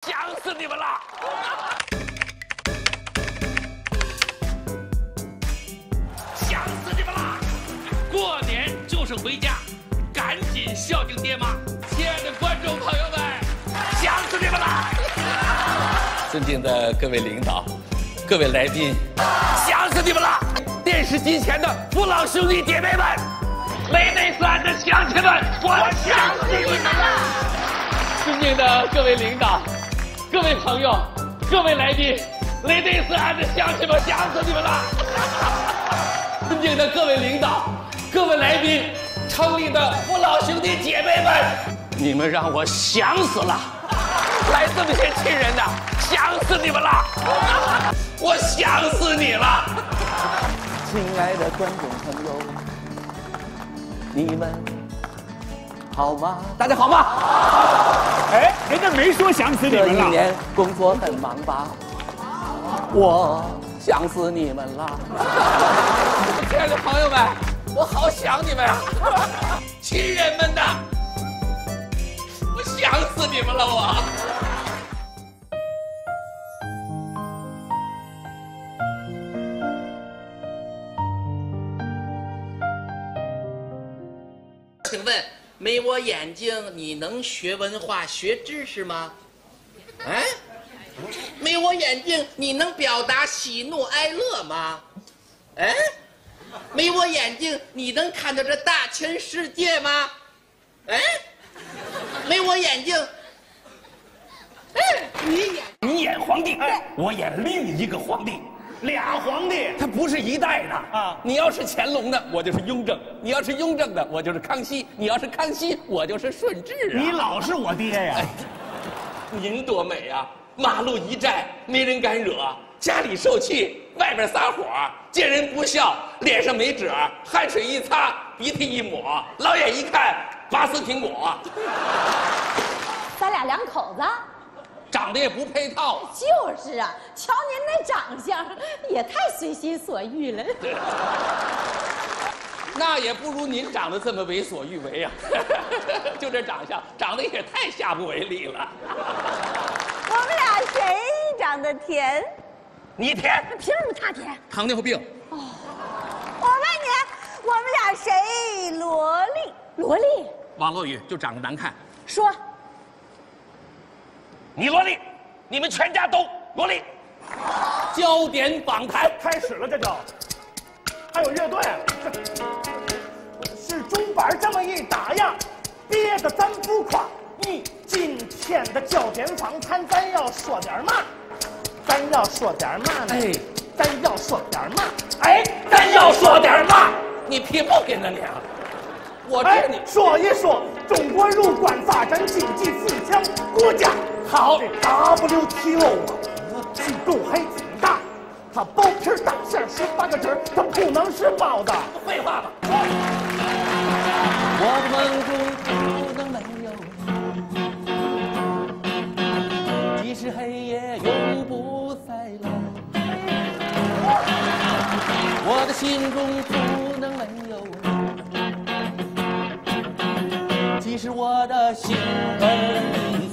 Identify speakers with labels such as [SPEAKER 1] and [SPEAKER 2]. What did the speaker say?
[SPEAKER 1] 想死你们了！想死你们了！过年就是回家，赶紧孝敬爹妈。亲爱的观众朋友们，想死你们了！尊敬的各位领导、各位来宾，想死你们了！电视机前的父老兄弟姐妹们，雷内斯岸的乡亲们，我想死你们了！尊敬的各位领导、各位朋友、各位来宾，雷内斯岸的乡亲们，想死你们了！尊敬的各位领导、各位来宾，城里的父老兄弟姐妹们，你们让我想死了！来这么些亲人呐，想死你们了！我想死你了！
[SPEAKER 2] 亲爱的观众朋友，你们好吗？大家好吗？
[SPEAKER 3] 哎，人家没说想死你们了。
[SPEAKER 2] 这一年工作很忙吧？我想死你们了。
[SPEAKER 1] 亲爱的朋友们，我好想你们呀！亲人们呐，我想死你们了！我。
[SPEAKER 4] 请问，没我眼睛，你能学文化、学知识吗？哎，没我眼睛，你能表达喜怒哀乐吗？哎，没我眼睛，你能看到这大千世界吗？哎，没我眼睛，哎，
[SPEAKER 1] 你演皇帝，我演另一个皇帝。
[SPEAKER 3] 俩皇帝，
[SPEAKER 1] 他不是一代的
[SPEAKER 3] 啊！
[SPEAKER 1] 你要是乾隆的，我就是雍正；你要是雍正的，我就是康熙；你要是康熙，我就是顺治啊！
[SPEAKER 3] 你老是我爹呀！
[SPEAKER 1] 您多美啊！马路一站，没人敢惹；家里受气，外边撒火；见人不笑，脸上没褶；汗水一擦，鼻涕一抹，老远一看，拔丝苹果。
[SPEAKER 5] 咱俩两口子。
[SPEAKER 1] 长得也不配套。
[SPEAKER 5] 就是啊，瞧您那长相，也太随心所欲了。
[SPEAKER 1] 那也不如您长得这么为所欲为啊！就这长相，长得也太下不为例了。
[SPEAKER 5] 我们俩谁长得甜？
[SPEAKER 1] 你甜？
[SPEAKER 5] 凭什么他甜？
[SPEAKER 1] 糖尿病。
[SPEAKER 5] 哦，我问你，我们俩谁萝莉？萝莉？
[SPEAKER 1] 网络语就长得难看。
[SPEAKER 5] 说。
[SPEAKER 1] 你萝莉，你们全家都萝莉。焦点访谈
[SPEAKER 3] 开始了，这就还有乐队，是钟板这么一打呀，憋得咱不垮。今天的焦点访谈，咱要说点嘛？咱要说点嘛呢？
[SPEAKER 1] 哎，
[SPEAKER 3] 咱要说点嘛？
[SPEAKER 1] 哎，咱要说点嘛？你皮不给那俩？我这你
[SPEAKER 3] 说一说中国入关发展经济富强国家。
[SPEAKER 1] 好，
[SPEAKER 3] 这 WTO 啊，机构还挺大，它包皮大馅18个褶，它不能是包的。
[SPEAKER 1] 废话吧。
[SPEAKER 2] 我的梦中不能没有，即使黑夜永不再来。我的心中不能没有，即使我的心儿已